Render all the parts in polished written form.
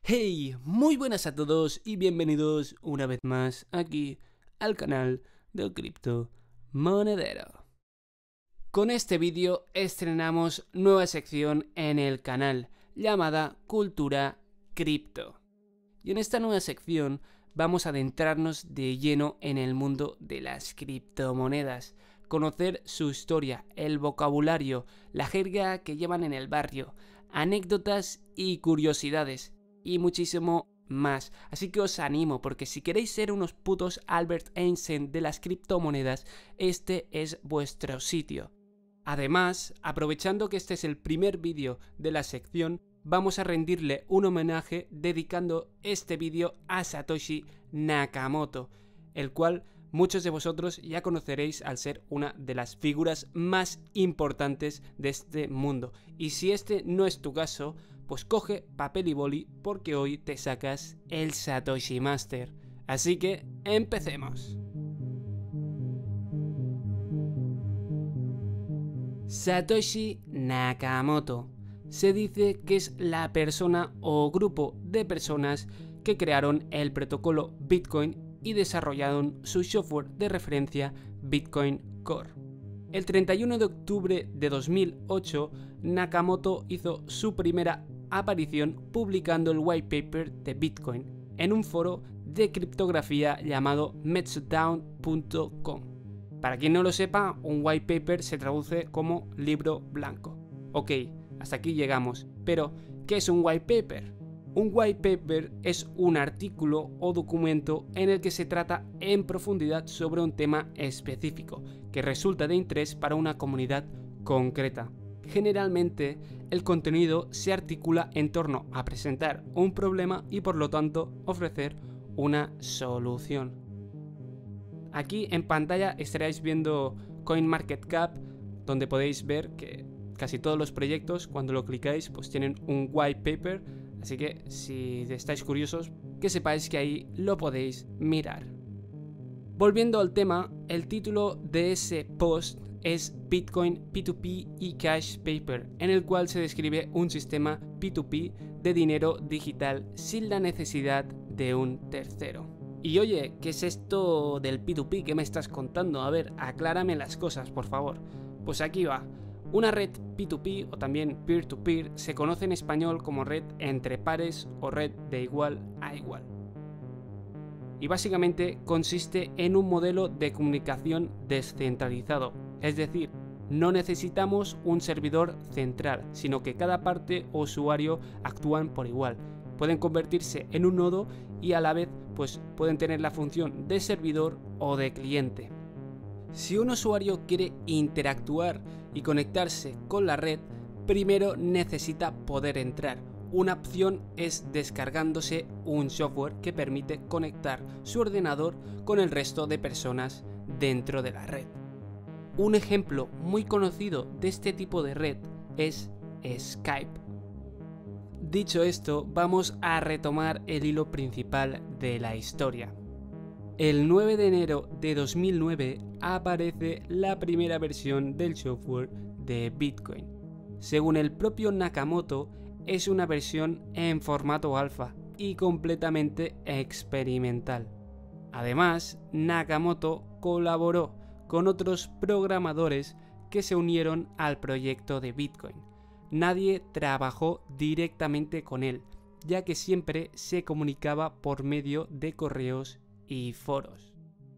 Hey, muy buenas a todos y bienvenidos una vez más aquí al canal del Cripto Monedero. Con este vídeo estrenamos nueva sección en el canal llamada Cultura Cripto. Y en esta nueva sección vamos a adentrarnos de lleno en el mundo de las criptomonedas, conocer su historia, el vocabulario, la jerga que llevan en el barrio, anécdotas y curiosidades y muchísimo más. Así que os animo, porque si queréis ser unos putos Albert Einstein de las criptomonedas, este es vuestro sitio. Además, aprovechando que este es el primer vídeo de la sección, vamos a rendirle un homenaje dedicando este vídeo a Satoshi Nakamoto, el cual muchos de vosotros ya conoceréis al ser una de las figuras más importantes de este mundo. Y si este no es tu caso, pues coge papel y boli porque hoy te sacas el Satoshi Master. Así que empecemos. Satoshi Nakamoto. Se dice que es la persona o grupo de personas que crearon el protocolo Bitcoin y desarrollaron su software de referencia Bitcoin Core. El 31 de octubre de 2008, Nakamoto hizo su primera aparición publicando el white paper de Bitcoin en un foro de criptografía llamado Meltdown.com. Para quien no lo sepa, un white paper se traduce como libro blanco. Ok, hasta aquí llegamos, pero ¿qué es un white paper? Un white paper es un artículo o documento en el que se trata en profundidad sobre un tema específico que resulta de interés para una comunidad concreta. Generalmente, el contenido se articula en torno a presentar un problema y por lo tanto ofrecer una solución. Aquí en pantalla estaréis viendo CoinMarketCap, donde podéis ver que casi todos los proyectos, cuando lo clicáis, pues tienen un white paper, así que si estáis curiosos, que sepáis que ahí lo podéis mirar. Volviendo al tema, el título de ese post es Bitcoin P2P y Cash Paper, en el cual se describe un sistema P2P de dinero digital sin la necesidad de un tercero. Y oye, ¿qué es esto del P2P? ¿Qué me estás contando? A ver, aclárame las cosas, por favor. Pues aquí va. Una red P2P o también peer-to-peer se conoce en español como red entre pares o red de igual a igual. Y básicamente consiste en un modelo de comunicación descentralizado, es decir, no necesitamos un servidor central, sino que cada parte o usuario actúan por igual. Pueden convertirse en un nodo y a la vez pues pueden tener la función de servidor o de cliente. Si un usuario quiere interactuar y conectarse con la red, primero necesita poder entrar. Una opción es descargándose un software que permite conectar su ordenador con el resto de personas dentro de la red. Un ejemplo muy conocido de este tipo de red es Skype. Dicho esto, vamos a retomar el hilo principal de la historia. El 9 de enero de 2009 aparece la primera versión del software de Bitcoin. Según el propio Nakamoto, es una versión en formato alfa y completamente experimental. Además, Nakamoto colaboró con otros programadores que se unieron al proyecto de Bitcoin. Nadie trabajó directamente con él, ya que siempre se comunicaba por medio de correos y foros.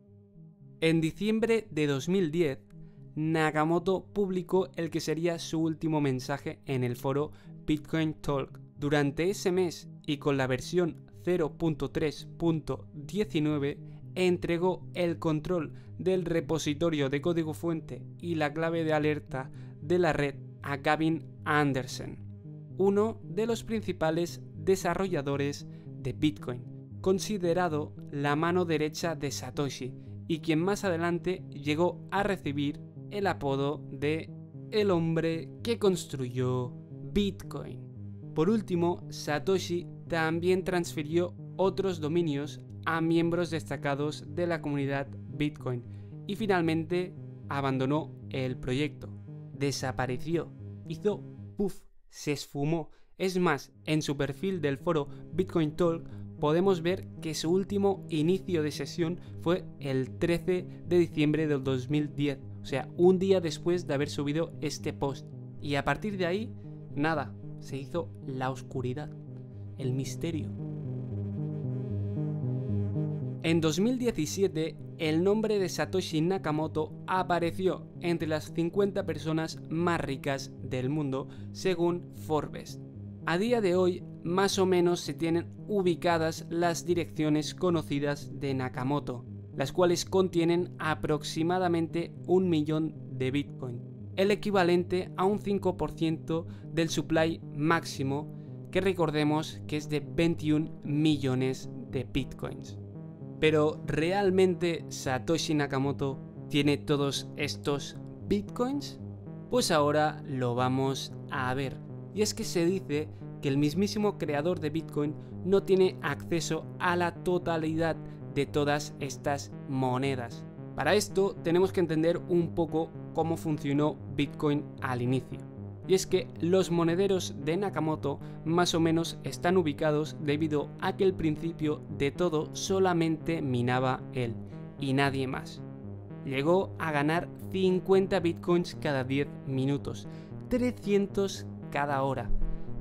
En diciembre de 2010, Nakamoto publicó el que sería su último mensaje en el foro Bitcoin Talk. Durante ese mes y con la versión 0.3.19 entregó el control del repositorio de código fuente y la clave de alerta de la red a Gavin Anderson, uno de los principales desarrolladores de Bitcoin, considerado la mano derecha de Satoshi y quien más adelante llegó a recibir el apodo de el hombre que construyó Bitcoin. Por último, Satoshi también transfirió otros dominios a miembros destacados de la comunidad Bitcoin y finalmente abandonó el proyecto, desapareció, hizo puff, se esfumó, Es más, en su perfil del foro Bitcoin Talk podemos ver que su último inicio de sesión fue el 13 de diciembre del 2010, o sea, un día después de haber subido este post. Y a partir de ahí, nada, se hizo la oscuridad, el misterio. En 2017, el nombre de Satoshi Nakamoto apareció entre las 50 personas más ricas del mundo, según Forbes. A día de hoy, más o menos se tienen ubicadas las direcciones conocidas de Nakamoto, las cuales contienen aproximadamente 1 millón de Bitcoin, el equivalente a un 5% del supply máximo, que recordemos que es de 21 millones de Bitcoins. Pero ¿realmente Satoshi Nakamoto tiene todos estos Bitcoins? Pues ahora lo vamos a ver. Y es que se dice que el mismísimo creador de Bitcoin no tiene acceso a la totalidad de todas estas monedas. Para esto tenemos que entender un poco cómo funcionó Bitcoin al inicio. Y es que los monederos de Nakamoto más o menos están ubicados debido a que al principio de todo solamente minaba él y nadie más. Llegó a ganar 50 bitcoins cada 10 minutos, 300 cada hora,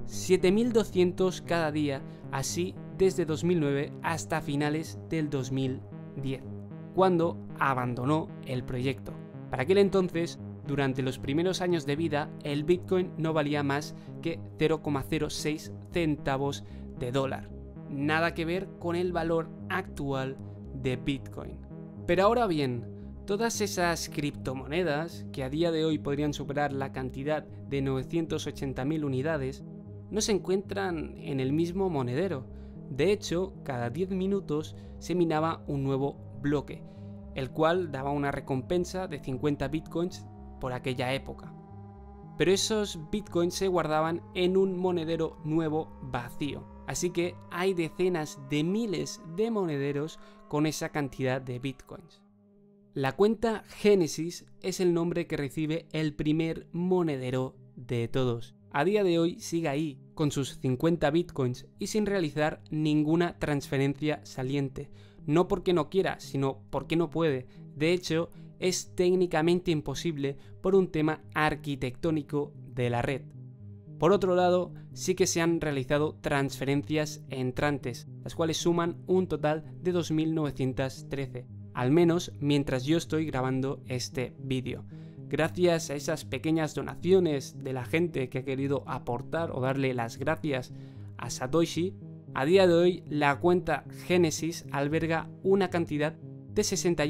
7.200 cada día, así desde 2009 hasta finales del 2010, cuando abandonó el proyecto. Para aquel entonces, durante los primeros años de vida, el Bitcoin no valía más que 0,06 centavos de dólar. Nada que ver con el valor actual de Bitcoin. Pero ahora bien, todas esas criptomonedas, que a día de hoy podrían superar la cantidad de 980.000 unidades, no se encuentran en el mismo monedero. De hecho, cada 10 minutos se minaba un nuevo bloque, el cual daba una recompensa de 50 bitcoins por aquella época. Pero esos bitcoins se guardaban en un monedero nuevo vacío, así que hay decenas de miles de monederos con esa cantidad de bitcoins. La cuenta Genesis es el nombre que recibe el primer monedero de todos. A día de hoy sigue ahí, con sus 50 bitcoins y sin realizar ninguna transferencia saliente. No porque no quiera, sino porque no puede. De hecho, es técnicamente imposible por un tema arquitectónico de la red. Por otro lado, sí que se han realizado transferencias entrantes, las cuales suman un total de 2.913, al menos mientras yo estoy grabando este vídeo. Gracias a esas pequeñas donaciones de la gente que ha querido aportar o darle las gracias a Satoshi, a día de hoy la cuenta Genesis alberga una cantidad de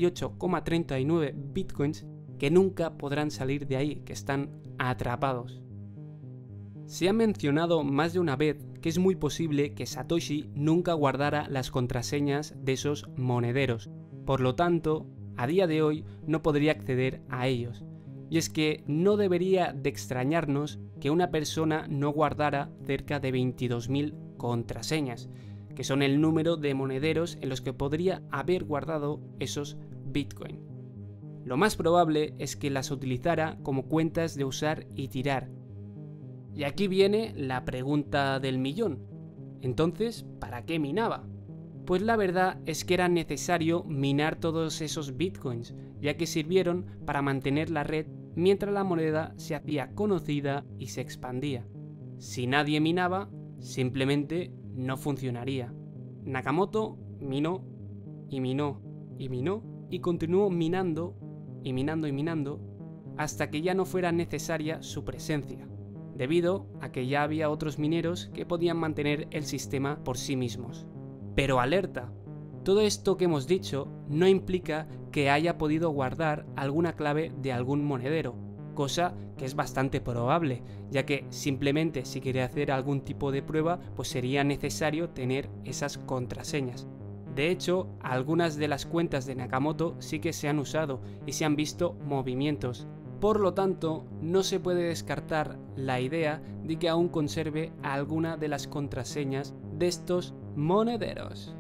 68,39 bitcoins que nunca podrán salir de ahí, que están atrapados. Se ha mencionado más de una vez que es muy posible que Satoshi nunca guardara las contraseñas de esos monederos, por lo tanto, a día de hoy no podría acceder a ellos. Y es que no debería de extrañarnos que una persona no guardara cerca de 22.000 contraseñas, que son el número de monederos en los que podría haber guardado esos Bitcoin. Lo más probable es que las utilizara como cuentas de usar y tirar. Y aquí viene la pregunta del millón. Entonces, ¿para qué minaba? Pues la verdad es que era necesario minar todos esos Bitcoins, ya que sirvieron para mantener la red mientras la moneda se hacía conocida y se expandía. Si nadie minaba, simplemente no funcionaría. Nakamoto minó y minó y minó y continuó minando y minando y minando hasta que ya no fuera necesaria su presencia, debido a que ya había otros mineros que podían mantener el sistema por sí mismos. Pero alerta, todo esto que hemos dicho no implica que haya podido guardar alguna clave de algún monedero, cosa que es bastante probable, ya que simplemente si quiere hacer algún tipo de prueba, pues sería necesario tener esas contraseñas. De hecho, algunas de las cuentas de Nakamoto sí que se han usado y se han visto movimientos. Por lo tanto, no se puede descartar la idea de que aún conserve alguna de las contraseñas de estos monederos.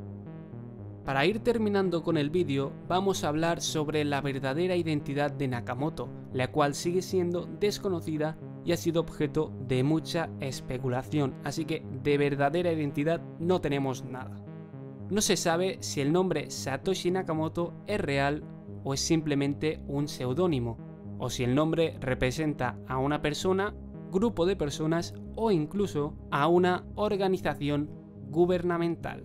Para ir terminando con el vídeo, vamos a hablar sobre la verdadera identidad de Nakamoto, la cual sigue siendo desconocida y ha sido objeto de mucha especulación, así que de verdadera identidad no tenemos nada. No se sabe si el nombre Satoshi Nakamoto es real o es simplemente un seudónimo, o si el nombre representa a una persona, grupo de personas o incluso a una organización gubernamental.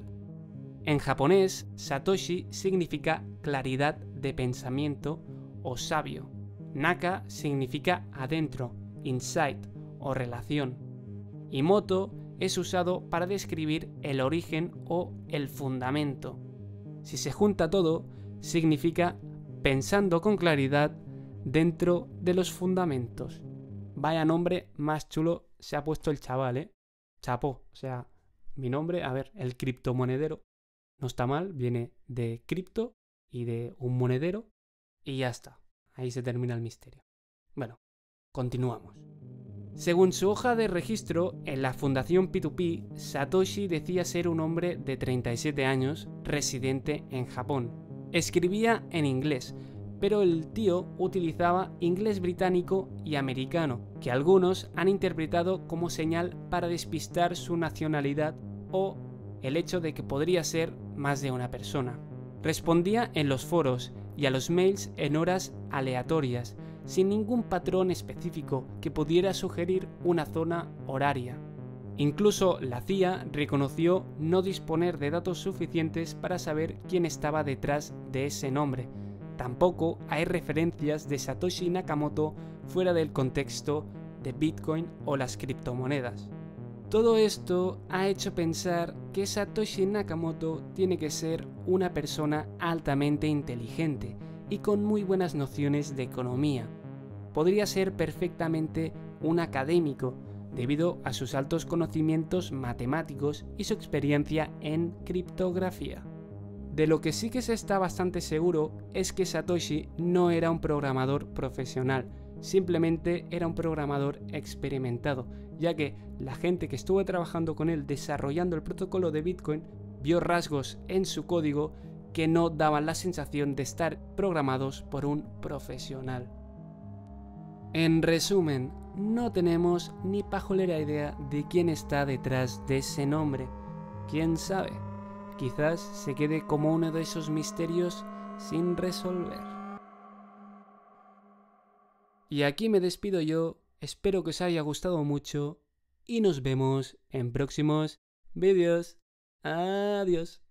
En japonés, Satoshi significa claridad de pensamiento o sabio. Naka significa adentro, inside o relación. Y moto es usado para describir el origen o el fundamento. Si se junta todo, significa pensando con claridad dentro de los fundamentos. Vaya nombre más chulo se ha puesto el chaval, ¿eh? Chapó, o sea, mi nombre, a ver, el criptomonedero. No está mal, viene de cripto y de un monedero y ya está. Ahí se termina el misterio. Bueno, continuamos. Según su hoja de registro, en la fundación P2P, Satoshi decía ser un hombre de 37 años, residente en Japón. Escribía en inglés, pero el tío utilizaba inglés británico y americano, que algunos han interpretado como señal para despistar su nacionalidad o el hecho de que podría ser más de una persona. Respondía en los foros y a los mails en horas aleatorias, sin ningún patrón específico que pudiera sugerir una zona horaria. Incluso la CIA reconoció no disponer de datos suficientes para saber quién estaba detrás de ese nombre. Tampoco hay referencias de Satoshi Nakamoto fuera del contexto de Bitcoin o las criptomonedas. Todo esto ha hecho pensar que Satoshi Nakamoto tiene que ser una persona altamente inteligente y con muy buenas nociones de economía. Podría ser perfectamente un académico, debido a sus altos conocimientos matemáticos y su experiencia en criptografía. De lo que sí que se está bastante seguro es que Satoshi no era un programador profesional, simplemente era un programador experimentado, ya que la gente que estuvo trabajando con él desarrollando el protocolo de Bitcoin vio rasgos en su código que no daban la sensación de estar programados por un profesional. En resumen, no tenemos ni pajolera idea de quién está detrás de ese nombre. ¿Quién sabe? Quizás se quede como uno de esos misterios sin resolver. Y aquí me despido yo, espero que os haya gustado mucho y nos vemos en próximos vídeos. Adiós.